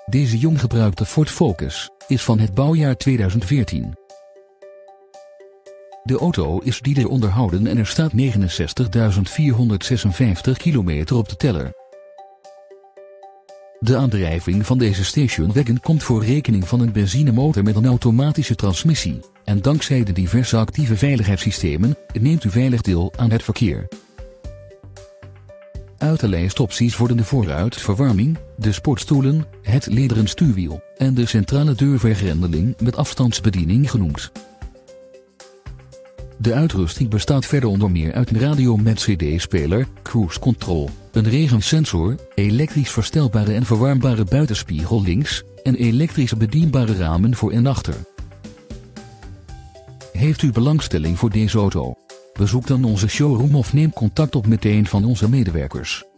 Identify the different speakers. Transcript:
Speaker 1: Deze jong gebruikte Ford Focus is van het bouwjaar 2014. De auto is dieder onderhouden en er staat 69.456 kilometer op de teller. De aandrijving van deze stationwagon komt voor rekening van een benzinemotor met een automatische transmissie, en dankzij de diverse actieve veiligheidssystemen neemt u veilig deel aan het verkeer. Uit de lijst opties worden de vooruitverwarming, de sportstoelen, het lederen stuurwiel en de centrale deurvergrendeling met afstandsbediening genoemd. De uitrusting bestaat verder onder meer uit een radio met cd-speler, cruise control, een regensensor, elektrisch verstelbare en verwarmbare buitenspiegel links en elektrische bedienbare ramen voor en achter. Heeft u belangstelling voor deze auto? Bezoek dan onze showroom of neem contact op met een van onze medewerkers.